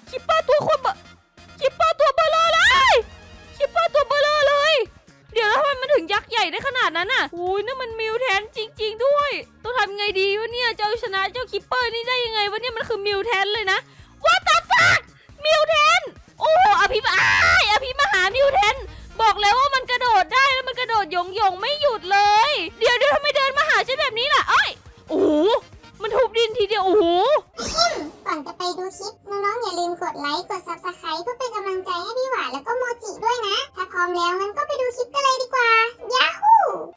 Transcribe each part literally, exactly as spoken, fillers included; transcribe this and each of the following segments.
คิปเปอร์ตัวคนบคิปเปอร์ตัวเบลอเลยคิปเปอร์ตัวเบลอเลยเดี๋ยวแล้วทำไมมันถึงยักษ์ใหญ่ได้ขนาดนั้นอ่ะอุ้ยนั่นมันมิวแทนจริงๆด้วยต้องทำไงดีวะเนี่ยจะเอาชนะเจ้าคิปเปอร์นี่ได้ยังไงวะเนี่ยมันคือมิวแทนเลยนะ What the fuck มิวแทนโอ้อภิมอ้ายอภิมหามิวแทนบอกแล้วว่ามันกระโดดได้แล้วมันกระโดดยงยงไม่หยุดเลยเดี๋ยวเดี๋ยวทำไมเดินมาหาฉันแบบนี้ล่ะเอ้ยโอ้โหมันทุบดินทีเดียวโอ้โหก่อนจะไปดูคลิปน้องๆอย่าลืมกดไลค์กด ซับสไครบ์ เพื่อเป็นกำลังใจให้พี่หวานแล้วก็โมจิด้วยนะถ้าพร้อมแล้วงั้นก็ไปดูคลิปกันเลยดีกว่าย้าฮู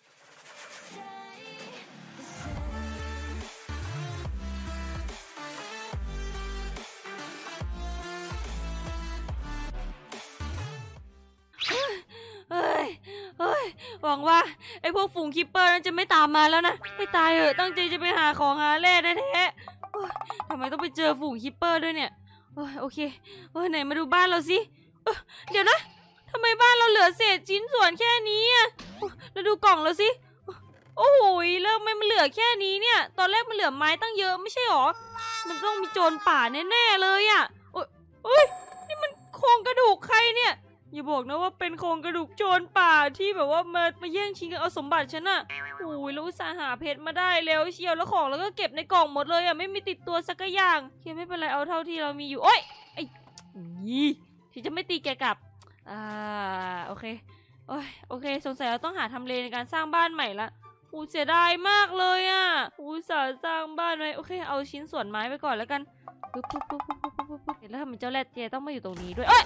เฮ้ยเฮ้ยหวังว่าไอ้พวกฝูงคิปเปอร์นั้นจะไม่ตามมาแล้วนะไม่ตายเหอะตั้งใจจะไปหาของหาแร่แท้ๆทำไมต้องไปเจอฝูงคิปเปอร์ด้วยเนี่ยโอเคไหนมาดูบ้านเราสิเดี๋ยวนะทำไมบ้านเราเหลือเศษชิ้นส่วนแค่นี้อ่ะแล้วดูกล่องเราสิโอ้โหเริ่มไม่มันเหลือแค่นี้เนี่ยตอนแรกมันเหลือไม้ตั้งเยอะไม่ใช่หรอมันต้องมีโจรป่าแน่ๆเลยอ่ะโอ้ยนี่มันโครงกระดูกใครเนี่ยอย่าบอกนะว่าเป็นโครงกระดูกโจรป่าที่แบบว่ามามาแย่งชิงกันเอาสมบัติฉันอะโอ้ยแล้วอุตส่าห์หาเพชรมาได้แล้วเชียวแล้วของแล้วก็เก็บในกล่องหมดเลยอะไม่มีติดตัวสักอย่างเคียไม่เป็นไรเอาเท่าที่เรามีอยู่โอ๊ยไอ้ยี่ที่จะไม่ตีแกกลับอ่าโอเคโอ้ยโอเคสงสัยเราต้องหาทำเลในการสร้างบ้านใหม่ละอู้เสียดายมากเลยอะอุตส่าห์สร้างบ้านไว้โอเคเอาชิ้นส่วนไม้ไปก่อนแล้วกันปุ๊บปุ๊บปุ๊บปุ๊บปุ๊บปุ๊บปุ๊บแล้วทำไมเจ้าแรดเจต้องมาอยู่ตรงนี้ด้วยเอ้ย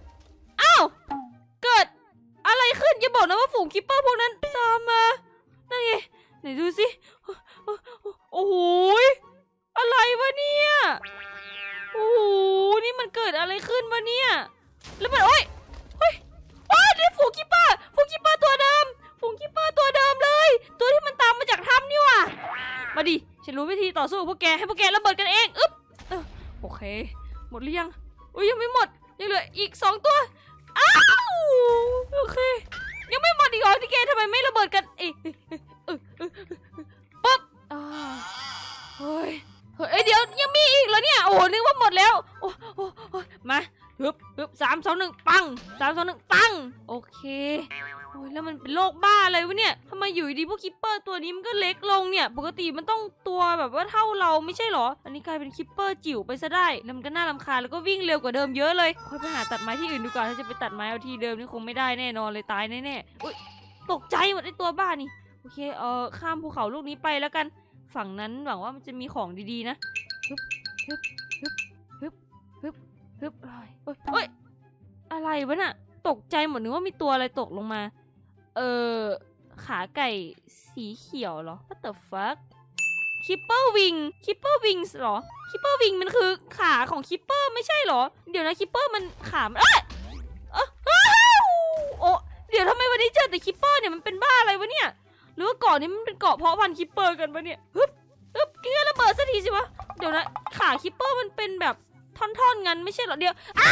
เกิดอะไรขึ้นอย่าบอกนะว่าฝูงคิปเปอร์พวกนั้นตามมานั่นไงไหนดูสิโอ้โหอะไรวะเนี่ยโอ้โหนี่มันเกิดอะไรขึ้นวะเนี่ยแล้วมันโอ้ยเฮ้ยโอ้ยนี่ฝูงคิปเปอร์ฝูงคิปเปอร์ตัวเดิมฝูงคิปเปอร์ตัวเดิมเลยตัวที่มันตามมาจากถ้ำนี่ว่ะมาดิฉันรู้วิธีต่อสู้พวกแกให้พวกแกระเบิดกันเองอึ๊บโอเคหมดหรือยังอุ้ยยังไม่หมดยังเหลืออีกสองตัวอ้าวโอเคยังไม่หมดอีกเหรอที่แกทำไมไม่ระเบิดกันเอ๊ะปุ๊บเฮ้ยเฮ้ยเดี๋ยวยังมีอีกเหรอเนี่ยโอ้โหนึกว่าหมดแล้วโอ้โหมาปึ๊บปึ๊บสามสองหนึ่งปังสามสองหนึ่งปังโอเคโอ้ยแล้วมันเป็นโรคบ้าอะไรวะเนี่ยทำไมอยู่ดีพวกคิปเปอร์ตัวนี้มันก็เล็กลงเนี่ยปกติมันต้องตัวแบบว่าเท่าเราไม่ใช่หรออันนี้กลายเป็นคิปเปอร์จิ๋วไปซะได้แล้วมันก็น่ารำคาญแล้วก็วิ่งเร็วกว่าเดิมเยอะเลยค่อยไปหาตัดไม้ที่อื่นดูก่อนถ้าจะไปตัดไม้เอาที่เดิมนี่คงไม่ได้แน่นอนเลยตายแน่ๆอุ้ยตกใจหมดไอตัวบ้านี่โอเคเออข้ามภูเขาลูกนี้ไปแล้วกันฝั่งนั้นหวังว่ามันจะมีของดีๆนะฮึบฮึบฮึบฮึบฮึบฮึบเฮ้ยอะไรวะน่ะตกใจหมดนึกว่ามีตัวอะไรตกลงมาเออขาไก่สีเขียวเหรอ What the fuck คิปเปอร์วิงคิปเปอร์วิงเหรอคิปเปอร์วิงมันคือขาของคิปเปอร์ไม่ใช่เหรอเดี๋ยวนะคิปเปอร์มันขาเอ้ยโอ้เดี๋ยวทำไมวันนี้เจอแต่คิปเปอร์เนี่ยมันเป็นบ้าอะไรวะเนี่ยหรือว่าเกาะนี้มันเป็นเกาะเพาะพันธุ์คิปเปอร์กันปะเนี่ยฮึบฮึบกินระเบิดสักทีสิวะเดี๋ยวนะขาคิปเปอร์มันเป็นแบบท่อนๆงั้นไม่ใช่เหรอเดี๋ยวอ้า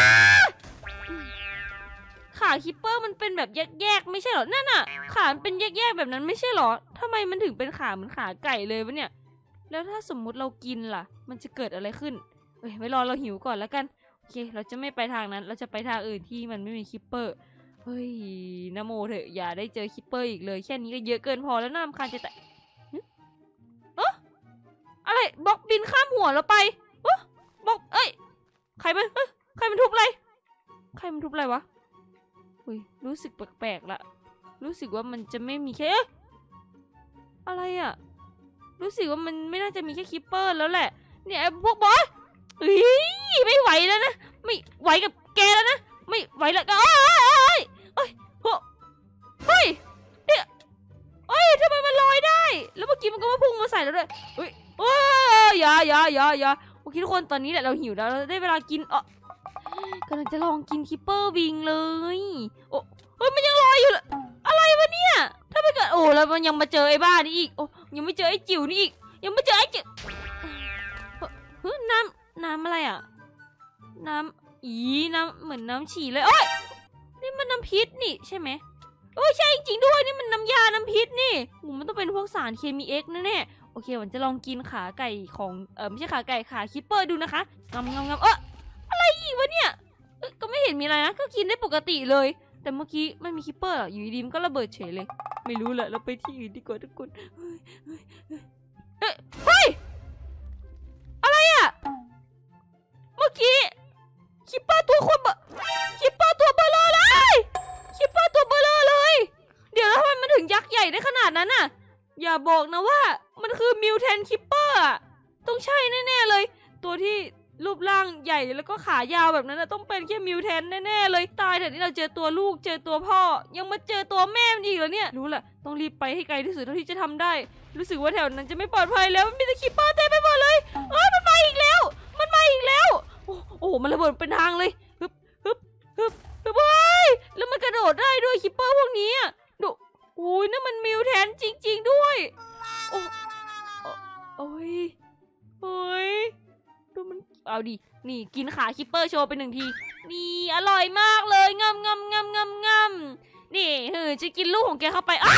ขาคิปเปอร์มันเป็นแบบแยกๆไม่ใช่เหรอนั่นน่ะขามันเป็นแยกๆแบบนั้นไม่ใช่เหรอทำไมมันถึงเป็นขาเหมือนขาไก่เลยวะเนี่ยแล้วถ้าสมมุติเรากินล่ะมันจะเกิดอะไรขึ้นเอ้ยไว้รอเราหิวก่อนแล้วกันโอเคเราจะไม่ไปทางนั้นเราจะไปทางอื่นที่มันไม่มีคิปเปอร์เฮ้ยนะโมเถอะอย่าได้เจอคิปเปอร์อีกเลยแค่นี้ก็เยอะเกินพอแล้วน่ารำคาญจะแต่เอ๊ะอะไรบล็อกบินข้ามหัวเราไปเอ๊ะบล็อกเอ้ยใครมันใครมันทุบอะไรใครมันทุบอะไรวะอุ้ยรู้สึกแปลกๆละรู้สึกว่ามันจะไม่มีแค่อะไรอะรู้สึกว่ามันไม่น่าจะมีแค่คิปเปอร์แล้วแหละเนี่ยพวกบอสเฮ้ยไม่ไหวแล้วนะไม่ไหวกับแกแล้วนะไม่ไหวแล้วก็เอ้ยเอ้ยเฮ้ยเนี่ยเอ้ยทำไมมันลอยได้แล้วเมื่อกี้มันก็มาพุ่งมาใส่เราด้วยเฮ้ยโอ้ยอย่าอย่าอย่าอย่าโอเคทุกคนตอนนี้แหละเราหิวแล้วเราได้เวลากินเออกำลังจะลองกินคิปเปอร์วิงเลยโอ้เฮ้ยมันยังลอยอยู่เลยอะไรวะเนี่ยถ้าไม่เกิดโอ้แล้วมันยังมาเจอไอ้บ้านี่อีกโอ้ยังไม่เจอไอ้จิ๋วนี่อีกยังไม่เจอไอ้จิ๋วเฮ้ยน้ำน้ำอะไรอ่ะน้ำอีน้ำเหมือนน้ำฉี่เลยโอ้ยนี่มันน้ำพิษนี่ใช่ไหมโอ้ยใช่จริงด้วยนี่มันน้ำยาน้ำพิษนี่มันต้องเป็นพวกสารเคมีเอ็กซ์แน่ๆโอเควันจะลองกินขาไก่ของเออไม่ใช่ขาไก่ขาคิปเปอร์ดูนะคะงำงำงำเอออะไรอีกวะนมีอะไรนะก็กินได้ปกติเลยแต่เมื่อกี้มันมีคิปเปอร์อยู่ดีๆมันก็ระเบิดเฉยเลยไม่รู้แหละเราไปที่อื่นดีกว่าทุกคนเฮ้ยเฮ้ยอะไรอะเมื่อกี้คิปเปอร์ตัวคนบะคิปเปอร์ตัวเบลอเลยคิปเปอร์ตัวเบลอเลยเดี๋ยวแล้วทำไมมันถึงยักษ์ใหญ่ได้ขนาดนั้นน่ะอย่าบอกนะว่ามันคือมิวแทนคิปเปอร์อะต้องใช่แน่ๆเลยตัวที่รูปร่างใหญ่แล้วก็ขายาวแบบนั้นนะต้องเป็นแค่มิวแทนแน่ๆเลยตายแต่ที่เราเจอตัวลูกเจอตัวพ่อยังมาเจอตัวแม่มันอีกเหรอเนี่ยรู้แหละต้องรีบไปให้ไกลที่สุดเท่าที่จะทำได้รู้สึกว่าแถวนั้นจะไม่ปลอดภัยแล้วมีแต่คิปเปอร์เต็มไปหมดเลยเอ้ยมันมาอีกแล้วมันมาอีกแล้วโอ้โหมันระเบิดเป็นทางเลยฮึบฮึบฮึบฮึบเฮ้ยแล้วมันกระโดดได้ด้วยคิปเปอร์พวกนี้ดูโอ้ยนั่นมันมิวแทนจริงๆด้วยโอ้โอ้ยโอ้ยดูมันเอาดินี่กินขาคิปเปอร์โชว์ไปหนึ่งทีนี่อร่อยมากเลยงำงำงำงำงำนี่เฮ้ยจะกินลูกของแกเข้าไปอ้า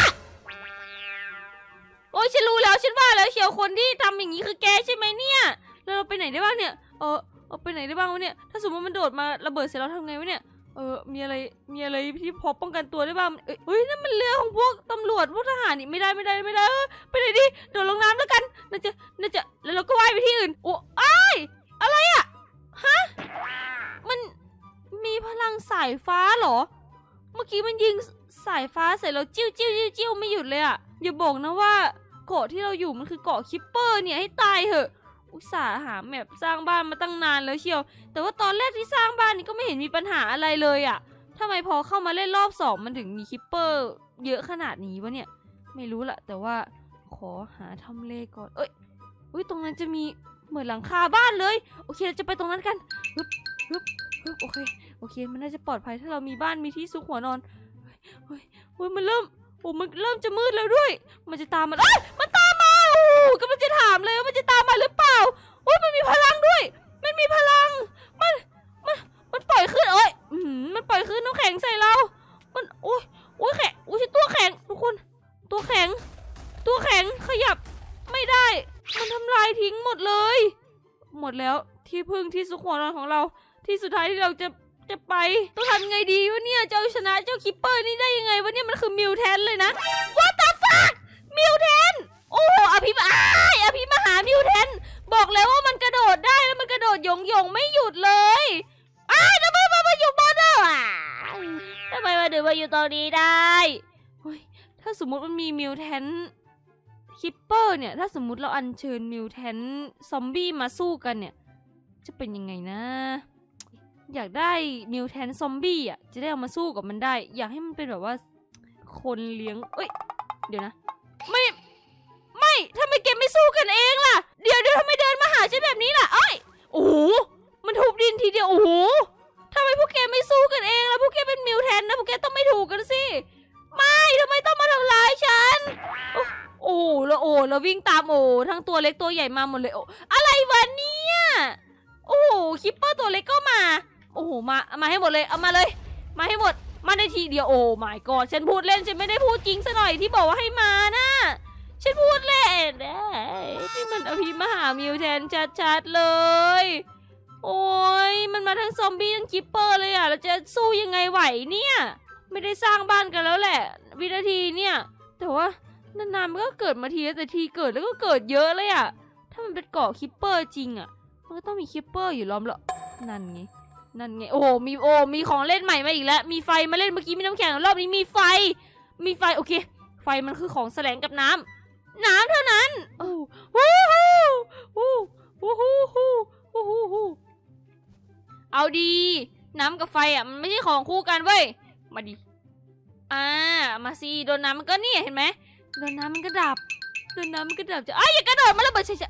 โอ้ยฉันรู้แล้วฉันว่าแล้วเชียวคนที่ทำอย่างนี้คือแกใช่ไหมเนี่ยแล้วเราไปไหนได้บ้างเนี่ยเออเอาไปไหนได้บ้างวะเนี่ยถ้าสมมติมันโดดมาระเบิดเสร็จแล้วทำไงวะเนี่ยเออมีอะไรมีอะไรที่พอป้องกันตัวได้บ้างเฮ้ยนั่นมันเรือของพวกตำรวจพวกทหารนี่ไม่ได้ไม่ได้ไม่ได้ไปไหนดิโดดลงน้ำแล้วกันน่าจะน่าจะแล้วเราก็ว่ายไปที่อื่นโอ้อ้ายอะไรอะฮะมันมีพลังสายฟ้าเหรอเมื่อกี้มันยิงสายฟ้าใส่เราจิ้วจิ้วจิ้วจิ้วไม่หยุดเลยอะอย่าบอกนะว่าเกาะที่เราอยู่มันคือเกาะคิปเปอร์เนี่ยให้ตายเหอะอุตส่าห์หาแมปสร้างบ้านมาตั้งนานแล้วเชียวแต่ว่าตอนแรกที่สร้างบ้านนี่ก็ไม่เห็นมีปัญหาอะไรเลยอะทำไมพอเข้ามาเล่นรอบสองมันถึงมีคิปเปอร์เยอะขนาดนี้วะเนี่ยไม่รู้ละแต่ว่าขอหาทำเลก่อนเอ้ยอุ้ยตรงนั้นจะมีเหมือนหลังคาบ้านเลยโอเคเราจะไปตรงนั้นกันฮึบฮึบฮึบโอเคโอเคมันน่าจะปลอดภัยถ้าเรามีบ้านมีที่ซุกหัวนอนเฮ้ยเฮ้ยมันเริ่มโอ้มันเริ่มจะมืดแล้วด้วยมันจะตามมันเอ้ยมันตามมาโอ้กำลังจะถามเลยว่ามันจะตามมาหรือเปล่าโอ้ยมันมีพลังด้วยมันมีพลังมันมันมันปล่อยขึ้นเอ้ยอืมมันปล่อยขึ้นน้ำแข็งใส่เรามันโอ้ยโอ้ยแข็งโอ้ยตัวแข็งทุกคนตัวแข็งตัวแข็งขยับไม่ได้มันทำลายทิ้งหมดเลยหมดแล้วที่พึ่งที่ซุกหัวนอนของเราที่สุดท้ายที่เราจะจะไปต้องทำไงดีวะเนี่ยจะเอาชนะเจ้าคิปเปอร์นี่ได้ยังไงวะเนี่ยมันคือมิวแทนเลยนะ What the fuck มิวแทนโอ้อภิมอ้ายอภิมหามิวแทนบอกแล้วว่ามันกระโดดได้แล้วมันกระโดดหยงหยงไม่หยุดเลยอ้ายทำไมมันมาอยู่บนอ่ะทำไมมันถึงมาอยู่ตรงนี้ได้เฮ้ยถ้าสมมติมันมีมิวแทนคิปเปอร์เนี่ยถ้าสมมุติเราอัญเชิญมิวแทนซอมบี้มาสู้กันเนี่ยจะเป็นยังไงนะอยากได้มิวแทนซอมบี้อ่ะจะได้เอามาสู้กับมันได้อยากให้มันเป็นแบบว่าคนเลี้ยงเอ้ยเดี๋ยวนะไม่ไม่ทำไมแกไม่สู้กันเองล่ะเดี๋ยวเดี๋ยวทำไมเดินมาหาฉันแบบนี้ล่ะเอ้ยโอ้โหมันทุบดินทีเดียวโอ้โหทำไมพวกแกไม่สู้กันเองล่ะพวกแกเป็นมิวแทนนะพวกแกต้องไม่ถูกกันสิไม่ทำไมต้องมาทำร้ายฉันโอ้แล้วโอ้แล้ววิ่งตามโอ้ทั้งตัวเล็กตัวใหญ่มาหมดเลยโอ้อะไรวะเนี่ยโอ้คิปเปอร์ตัวเล็กก็มาโอ้โหมามาให้หมดเลยเอามาเลยมาให้หมดมาในทีเดียวโอ้ my god ฉันพูดเล่นฉันไม่ได้พูดจริงซะหน่อยที่บอกว่าให้มานะฉันพูดเล่นนี่มันอภิมหามิวแทนชัดๆเลยโอ้ยมันมาทั้งซอมบี้ทั้งคิปเปอร์เลยอ่ะเราจะสู้ยังไงไหวเนี่ยไม่ได้สร้างบ้านกันแล้วแหละวินาทีเนี่ยแต่ว่านานๆมันก็เกิดมาทีแต่ทีเกิดแล้วก็เกิดเยอะเลยอ่ะถ้ามันเป็นเกาะคิปเปอร์จริงอ่ะมันก็ต้องมีคิปเปอร์อยู่ล้อมละนั่นไงนั่นไงโอ้มีโอ้มีของเล่นใหม่มาอีกแล้วมีไฟมาเล่นเมื่อกี้มีน้ำแข็งรอบนี้มีไฟมีไฟโอเคไฟมันคือของแสลงกับน้ำน้ำเท่านั้นโอ้โหโอ้โหโอ้โหโอ้โหเอาดีน้ำกับไฟอ่ะมันไม่ใช่ของคู่กันเว้ยมาดิอ่ามาสิโดนน้ำมันก็นี่เห็นไหมโดนน้ำมันก็ดับโดนน้ำมันก็ดับจะอ้ยอย่ากระโดดมาแล้วเบิดใช่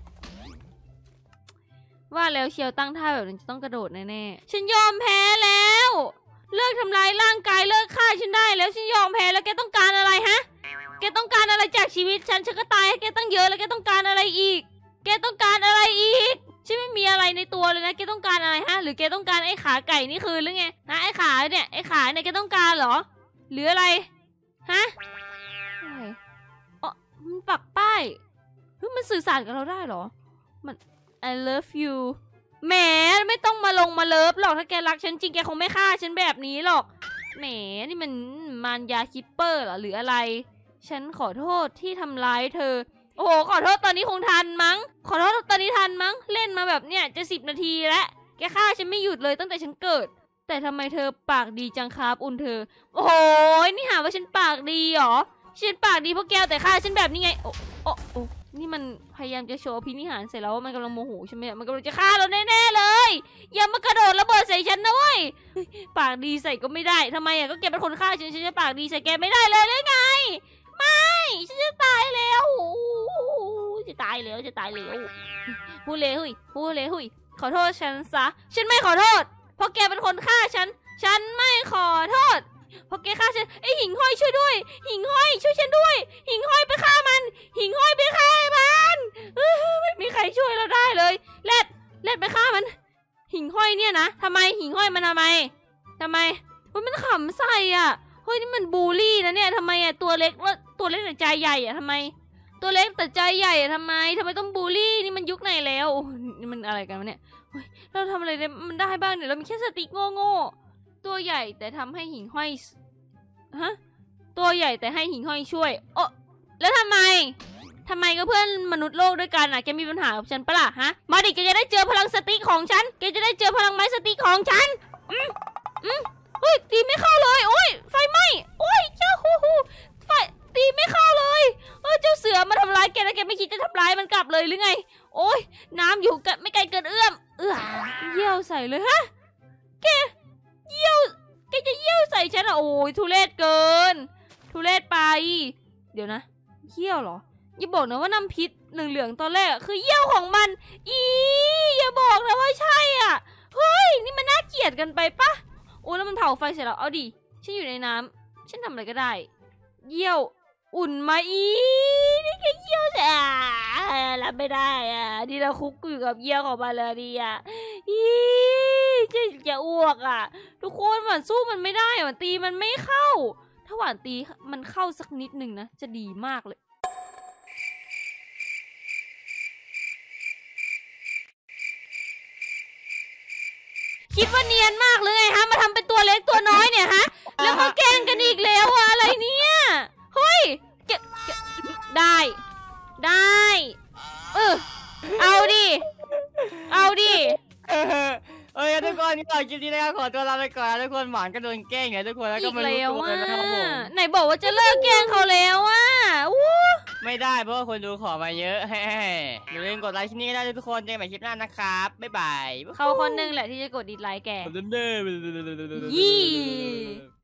ว่าแล้วเชียวตั้งท่าแบบนี้จะต้องกระโดดแน่ๆฉันยอมแพ้แล้วเลิกทำร้ายร่างกายเลิกฆ่าฉันได้แล้วฉันยอมแพ้แล้วแกต้องการอะไรฮะแกต้องการอะไรจากชีวิตฉันฉันก็ตายให้แกตั้งเยอะแล้วแกต้องการอะไรอีกแกต้องการอะไรอีกฉันไม่มีอะไรในตัวเลยนะแกต้องการอะไรฮะหรือแกต้องการไอ้ขาไก่นี่คือหรือไงนะไอ้ขาเนี่ยไอ้ขาเนี่ยแกต้องการเหรอหรืออะไรฮะอะไรอ๋อมันปักป้ายเฮ้ยมันสื่อสารกับเราได้เหรอมันI love you แหมไม่ต้องมาลงมาเลิฟหรอกถ้าแกรักฉันจริงแกคงไม่ฆ่าฉันแบบนี้หรอกแหมนี่มันมารยาคิปเปอร์เหรอหรืออะไรฉันขอโทษที่ทำร้ายเธอโอ้โหขอโทษตอนนี้คงทันมั้งขอโทษตอนนี้ทันมั้งเล่นมาแบบเนี้ยจะสิบนาทีแล้วแกฆ่าฉันไม่หยุดเลยตั้งแต่ฉันเกิดแต่ทำไมเธอปากดีจังครับอุ่นเธอโอ้โหนี่หาว่าฉันปากดีเหรอฉันปากดีเพราะแกแต่ฆ่าฉันแบบนี้ไงโอ้โอ้โอ้นี่มันพยายามจะโชว์พินิหารเสร็จแล้วว่ามันกำลังโมโหใช่ไหมมันกำลังจะฆ่าเราแน่ๆเลยอย่ามากระโดดระเบิดใส่ฉันนะเว้ยปากดีใส่ก็ไม่ได้ทำไมอ่ะก็แกเป็นคนฆ่าฉันฉันจะปากดีใส่แกไม่ได้เลยหรือไงไม่ฉันจะตายแล้วจะตายแล้วจะตายแล้วพูดเลยหุยพูดเลยหุยขอโทษฉันซะฉันไม่ขอโทษเพราะแกเป็นคนฆ่าฉันฉันไม่ขอโทษเพราะแกฆ่าฉันไอหิ่งห้อยช่วยด้วยหิ่งห้อยช่วยฉันด้วยหิ่งห้อยไปฆ่ามันหิ่งห้อยไปฆ่ามันไม่มีใครช่วยเราได้เลยเล็ดเล็ดไปฆ่ามันหิ่งห้อยเนี่ยนะทำไมหิ่งห้อยมันทำไมทำไมมันขำใส่อ่ะเฮ้ยนี่มันบูลลี่นะเนี่ยทำไมอ่ะตัวเล็กแล้วตัวเล็กแต่ใจใหญ่อ่ะทำไมตัวเล็กแต่ใจใหญ่อ่ะทำไมทำไมต้องบูลลี่นี่มันยุคไหนแล้วนี่มันอะไรกันวะเนี่ยเราทำอะไรมันได้บ้างเนี่ยเรามีแค่สติกโง่ๆตัวใหญ่แต่ทำให้หิ่งห้อยฮะตัวใหญ่แต่ให้หิ่งห้อยช่วยโอ้แล้วทำไมทำไมก็เพื่อนมนุษย์โลกด้วยกันอ่ะแกมีปัญหากับฉันปะล่ะฮะมาดิแกจะได้เจอพลังสติของฉันแกจะได้เจอพลังไม้สติของฉันอืมอืมเฮ้ยตีไม่เข้าเลยโอ้ยไฟไหม้โอ้ยเจ้าฮูฮูไฟตีไม่เข้าเลยเออเจ้าเสือมาทำร้ายแกแล้วแกไม่คิดจะทำร้ายมันกลับเลยหรือไงโอ้ยน้ำอยู่กันไม่ไกลเกินเอื้อมเอื้อเยี่ยวใส่เลยฮะแกเยี่ยวแกจะเยี่ยวใส่ฉันอ่ะโอ้ยทุเรศเกินทุเรศไปเดี๋ยวนะเยี่ยวเหรออย่าบอกนะว่าน้ำพิษเหลืองๆตอนแรกคือเยี่ยวของมันอีอย่าบอกนะว่าใช่อ่ะเฮ้ยนี่มันน่าเกลียดกันไปปะโอ้แล้วมันเผาไฟเสร็จแล้วเอาดิฉันอยู่ในน้ำฉันทำอะไรก็ได้เยี่ยวอุ่นมาอีนี่แค่เยี่ยวแต่รับไม่ได้อ่ะที่เราคุกอยู่กับเยี่ยวของมันเลยดีอ่ะอีจะจะอ้วกอ่ะทุกคนหวานสู้มันไม่ได้หวานตีมันไม่เข้าถ้าหวานตีมันเข้าสักนิดหนึ่งนะจะดีมากเลยคิดว่าเนียนมากเลยไงฮะมาทำเป็นตัวเล็กตัวน้อยเนี่ยฮะแล้วมาแกล้งกันอีกแล้วอะอะไรเนี่ยเฮ้ยเก็บได้ได้เออเอาดิเอาดิเอ้ยทุกคนนี่ต่อคลิปนี้นะครับขอตัวลาไปก่อนทุกคนหมานก็โดนแกล้งไงทุกคนแล้วก็มารู้ตัวเลยนะครับผมไหนบอกว่าจะเลิกแกล้งเขาแล้วอ่ะไม่ได้เพราะว่าคนดูขอมาเยอะอย่าลืมกดไลค์คลิปนี้ได้ทุกคนเจอกันใหม่คลิปหน้านะครับบ๊ายบายเขาคนนึงแหละที่จะกดดิสไลค์แกยี่